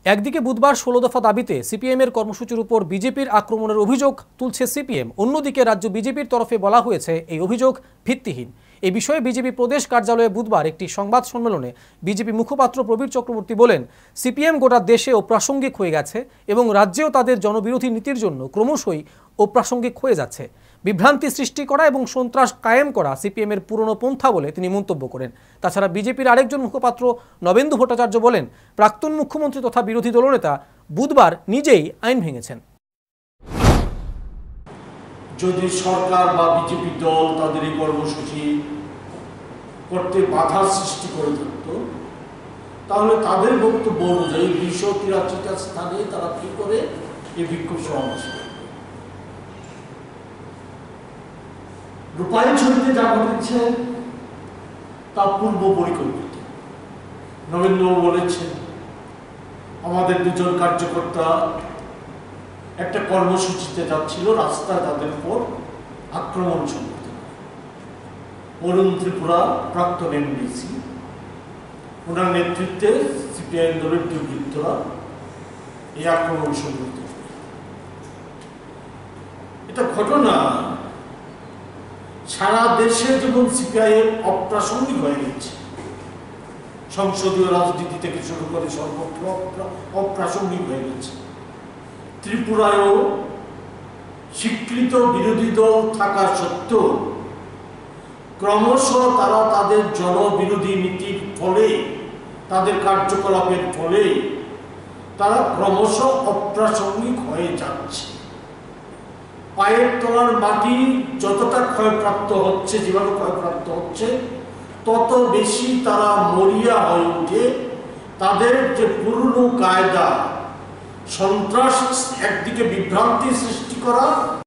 একদিকে বুধবার ১৬ দফা দাবিতে সিপিএমের কর্মসূচির উপর বিজেপির আক্রমণের অভিযোগ তুলছে সিপিএম। অন্যদিকে রাজ্য বিজেপির তরফে বলা হয়েছে এই অভিযোগ ভিত্তিহীন। এই বিষয়ে বিজেপি প্রদেশ কার্যালয়ে বুধবার একটি সংবাদ সম্মেলনে বিজেপি মুখপাত্র প্রবীর চক্রবর্তী বলেন, সিপিএম গোটা দেশে অপ্রাসঙ্গিক হয়ে গেছে এবং রাজ্যেও তাদের জনবিরোধী নীতির জন্য ক্রমশই অপ্রাসঙ্গিক হয়ে যাচ্ছে। বিভ্রান্তি সৃষ্টি করা এবং সন্ত্রাস কায়েম করা সিপিএমের পুরনো পন্থা বলে তিনি মন্তব্য করেন। তাছাড়া বিজেপির আরেকজন মুখপাত্র নবেন্দু ভট্টাচার্য বলেন, প্রাক্তন মুখ্যমন্ত্রী তথা বিরোধী দলনেতা বুধবার নিজেই আইন ভেঙেছেন। যদি সরকার বা বিজেপি দল তাদের এই কর্মসূচি করতে বাধা সৃষ্টি করে থাকত, তাহলে তাদের বক্তব্য অনুযায়ী ২৮৩টা স্থানে তারা কি করে এই বিক্ষোভ সমাবেশ করে। রূপায়ণছড়িতে যা ঘটেছে তা পূর্ব পরিকল্পিত। নবেন্দুবাবু বলেছেন, আমাদের দুজন কার্যকর্তা একটা কর্মসূচিতে যাচ্ছিল, রাস্তায় তাদের উপর আক্রমণ সংঘটিত হয়। অরুণ ত্রিপুরা প্রাক্তন এমডিসি, ওনার নেতৃত্বে সিপিআইএম দলের দুর্বৃত্তরা এই আক্রমণ সংঘটিত হয়। এটা ঘটনা সারা দেশে যেমন সিপিআইএম অপ্রাসঙ্গিক হয়ে গেছে, সংসদীয় রাজনীতি থেকে শুরু করে সর্বত্র অপ্রাসঙ্গিক হয়ে গেছে। ত্রিপুরায়ও স্বীকৃত বিরোধী দল থাকা সত্ত্বেও ক্রমশ তারা তাদের জনবিরোধী নীতির ফলে, তাদের কার্যকলাপের ফলে তারা ক্রমশ অপ্রাসঙ্গিক হয়ে যাচ্ছে। পায়ের তলার মাটি যতটা ক্ষয়প্রাপ্ত হচ্ছে, যেভাবে ক্ষয়প্রাপ্ত হচ্ছে, তত বেশি তারা মরিয়া হয়ে উঠে তাদের যে পুরনো কায়দা, সন্ত্রাস, একদিকে বিভ্রান্তি সৃষ্টি করা